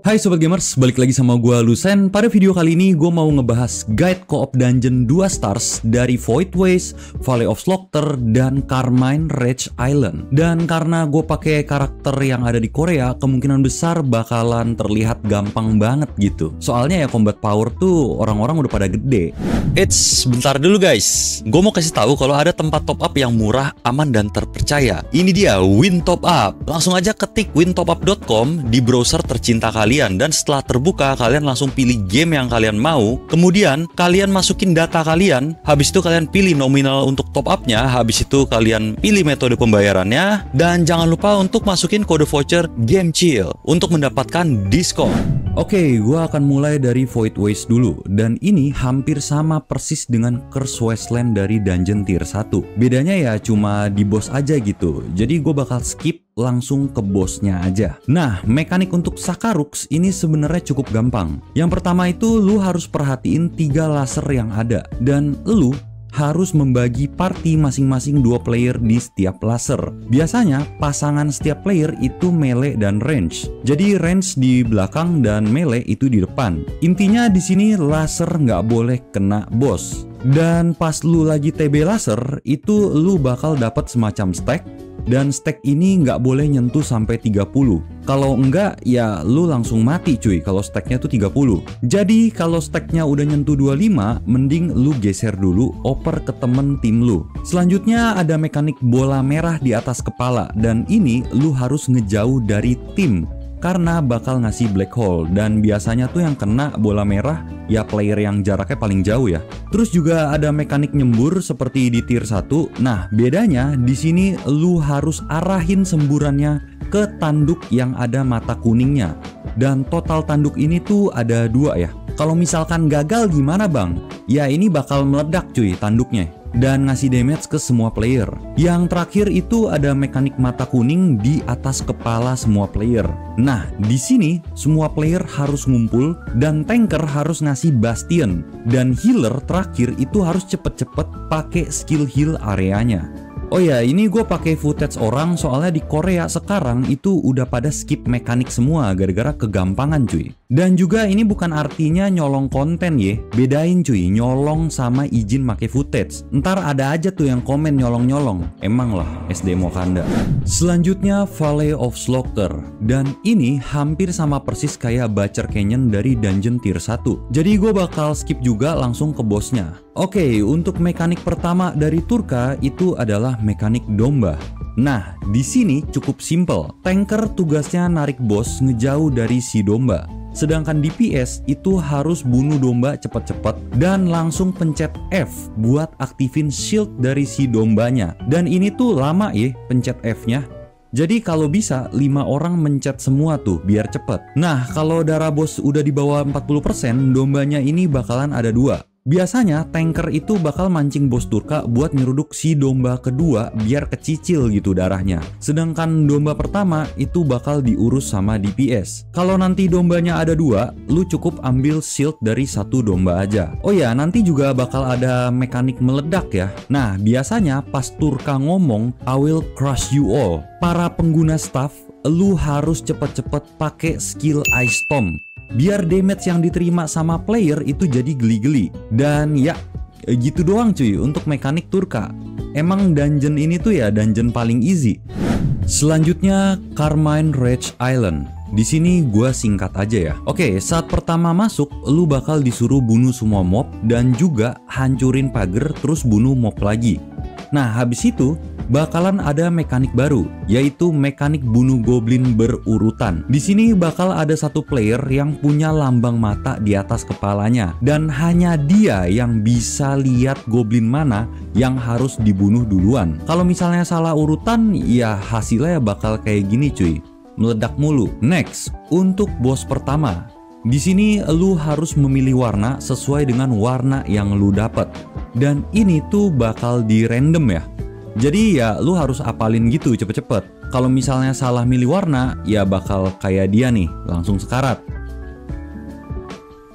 Hai Sobat Gamers, balik lagi sama gua Lusen. Pada video kali ini gue mau ngebahas guide co-op dungeon 2 stars dari Void Waste, Valley of Slaughter, dan Carmine Rage Island. Dan karena gue pakai karakter yang ada di Korea, kemungkinan besar bakalan terlihat gampang banget gitu. Soalnya ya combat power tuh orang-orang udah pada gede. Eits, bentar dulu guys. Gue mau kasih tahu kalau ada tempat top up yang murah, aman, dan terpercaya. Ini dia Win Top Up. Langsung aja ketik wintopup.com di browser tercinta kalian, dan setelah terbuka kalian langsung pilih game yang kalian mau, kemudian kalian masukin data kalian, habis itu kalian pilih nominal untuk top upnya, habis itu kalian pilih metode pembayarannya, dan jangan lupa untuk masukin kode voucher GameChill untuk mendapatkan diskon. Oke, gue akan mulai dari Void Waste dulu, dan ini hampir sama persis dengan Curse Wasteland dari dungeon tier 1. Bedanya ya cuma di boss aja gitu, jadi gue bakal skip langsung ke bosnya aja. Nah, mekanik untuk Sakarux ini sebenarnya cukup gampang. Yang pertama itu lu harus perhatiin 3 laser yang ada, dan lu harus membagi party masing-masing 2 player di setiap laser. Biasanya pasangan setiap player itu melee dan range. Jadi range di belakang dan melee itu di depan. Intinya di sini laser nggak boleh kena bos. Dan pas lu lagi TB laser itu lu bakal dapat semacam stack. Dan stack ini nggak boleh nyentuh sampai 30. Kalau enggak ya lu langsung mati cuy kalau stacknya tuh 30. Jadi kalau stacknya udah nyentuh 25, mending lu geser dulu, oper ke temen tim lu. Selanjutnya ada mekanik bola merah di atas kepala, dan ini lu harus ngejauh dari tim karena bakal ngasih black hole, dan biasanya tuh yang kena bola merah ya player yang jaraknya paling jauh ya. Terus juga ada mekanik nyembur seperti di tier 1. Nah, bedanya di sini lu harus arahin semburannya ke tanduk yang ada mata kuningnya. Dan total tanduk ini tuh ada 2 ya. Kalau misalkan gagal gimana bang? Ya ini bakal meledak cuy tanduknya dan ngasih damage ke semua player. Yang terakhir itu ada mekanik mata kuning di atas kepala semua player. Nah, di sini semua player harus ngumpul dan tanker harus ngasih bastion, dan healer terakhir itu harus cepet-cepet pakai skill heal areanya. Oh ya, ini gue pakai footage orang soalnya di Korea sekarang itu udah pada skip mekanik semua gara-gara kegampangan cuy. Dan juga ini bukan artinya nyolong konten ya, bedain cuy, nyolong sama izin make footage. Ntar ada aja tuh yang komen nyolong-nyolong, emang lah SD Mokanda. Selanjutnya Valley of Slaughter, dan ini hampir sama persis kayak Butcher Canyon dari dungeon tier 1. Jadi gue bakal skip juga langsung ke bosnya. Oke, untuk mekanik pertama dari Turka itu adalah mekanik domba. Nah, di sini cukup simple. Tanker tugasnya narik bos ngejauh dari si domba. Sedangkan DPS itu harus bunuh domba cepet-cepet dan langsung pencet F buat aktifin shield dari si dombanya. Dan ini tuh lama ya pencet F-nya. Jadi kalau bisa 5 orang mencet semua tuh biar cepet. Nah, kalau darah bos udah di bawah 40%, dombanya ini bakalan ada 2. Biasanya tanker itu bakal mancing bos Turka buat nyeruduk si domba kedua biar kecicil gitu darahnya. Sedangkan domba pertama itu bakal diurus sama DPS. Kalau nanti dombanya ada 2, lu cukup ambil shield dari 1 domba aja. Oh ya, nanti juga bakal ada mekanik meledak ya. Nah, biasanya pas Turka ngomong I will crush you all, para pengguna staff lu harus cepet-cepet pakai skill Ice Storm biar damage yang diterima sama player itu jadi geli-geli. Dan ya gitu doang cuy untuk mekanik Turka. Emang dungeon ini tuh ya dungeon paling easy. Selanjutnya Carmine Rage Island. Di sini gua singkat aja ya. Oke, saat pertama masuk lu bakal disuruh bunuh semua mob dan juga hancurin pagar terus bunuh mob lagi. Nah, habis itu bakalan ada mekanik baru, yaitu mekanik bunuh goblin berurutan. Di sini bakal ada 1 player yang punya lambang mata di atas kepalanya, dan hanya dia yang bisa lihat goblin mana yang harus dibunuh duluan. Kalau misalnya salah urutan, ya hasilnya bakal kayak gini cuy, meledak mulu. Next, untuk bos pertama. Di sini lu harus memilih warna sesuai dengan warna yang lu dapat. Dan ini tuh bakal di random ya. Jadi ya lu harus apalin gitu cepet-cepet. Kalau misalnya salah milih warna, ya bakal kayak dia nih, langsung sekarat.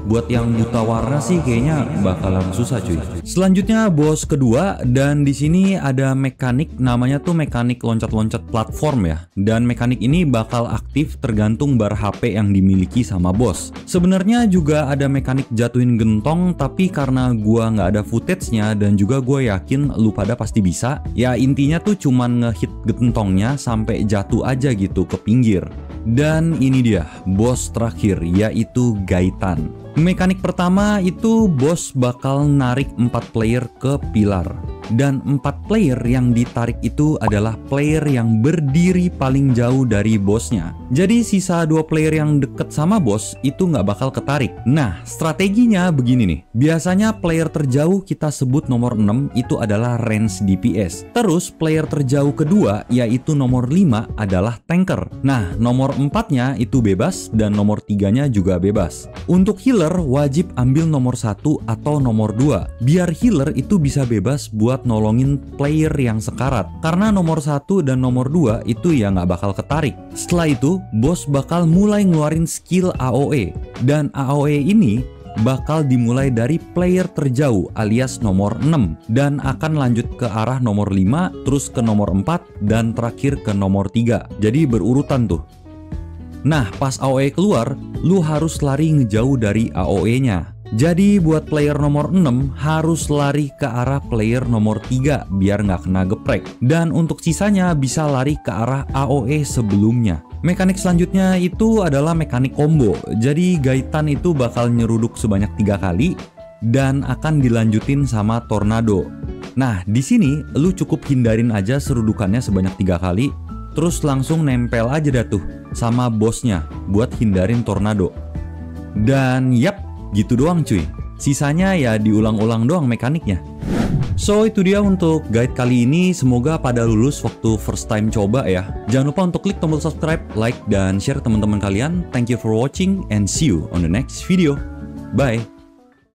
Buat yang buta warna sih kayaknya bakalan susah cuy. Selanjutnya boss kedua, dan di sini ada mekanik namanya tuh mekanik loncat-loncat platform ya. Dan mekanik ini bakal aktif tergantung bar HP yang dimiliki sama boss. Sebenarnya juga ada mekanik jatuhin gentong, tapi karena gua nggak ada footage-nya dan juga gue yakin lu pada pasti bisa. Ya intinya tuh cuman ngehit gentongnya sampai jatuh aja gitu ke pinggir. Dan ini dia boss terakhir, yaitu Gaitan. Mekanik pertama itu bos bakal narik 4 player ke pilar. Dan 4 player yang ditarik itu adalah player yang berdiri paling jauh dari bosnya. Jadi sisa 2 player yang deket sama bos itu nggak bakal ketarik. Nah, strateginya begini nih. Biasanya player terjauh kita sebut nomor 6 itu adalah range DPS. Terus player terjauh kedua yaitu nomor 5 adalah tanker. Nah, nomor 4-nya itu bebas dan nomor 3-nya juga bebas. Untuk healer wajib ambil nomor 1 atau nomor 2. Biar healer itu bisa bebas buat nolongin player yang sekarat. Karena nomor 1 dan nomor 2 itu ya nggak bakal ketarik. Setelah itu, bos bakal mulai ngeluarin skill AOE. Dan AOE ini bakal dimulai dari player terjauh alias nomor 6 dan akan lanjut ke arah nomor 5, terus ke nomor 4 dan terakhir ke nomor 3. Jadi berurutan tuh. Nah, pas AOE keluar, lu harus lari ngejauh dari AOE-nya. Jadi buat player nomor 6 harus lari ke arah player nomor 3 biar nggak kena geprek. Dan untuk sisanya bisa lari ke arah AOE sebelumnya. Mekanik selanjutnya itu adalah mekanik combo. Jadi Gaitan itu bakal nyeruduk sebanyak 3 kali dan akan dilanjutin sama tornado. Nah, di sini lu cukup hindarin aja serudukannya sebanyak 3 kali. Terus langsung nempel aja dah tuh sama bosnya buat hindarin tornado. Dan yap, gitu doang cuy. Sisanya ya diulang-ulang doang mekaniknya. So itu dia untuk guide kali ini. Semoga pada lulus waktu first time coba ya. Jangan lupa untuk klik tombol subscribe, like, dan share teman-teman kalian. Thank you for watching and see you on the next video. Bye.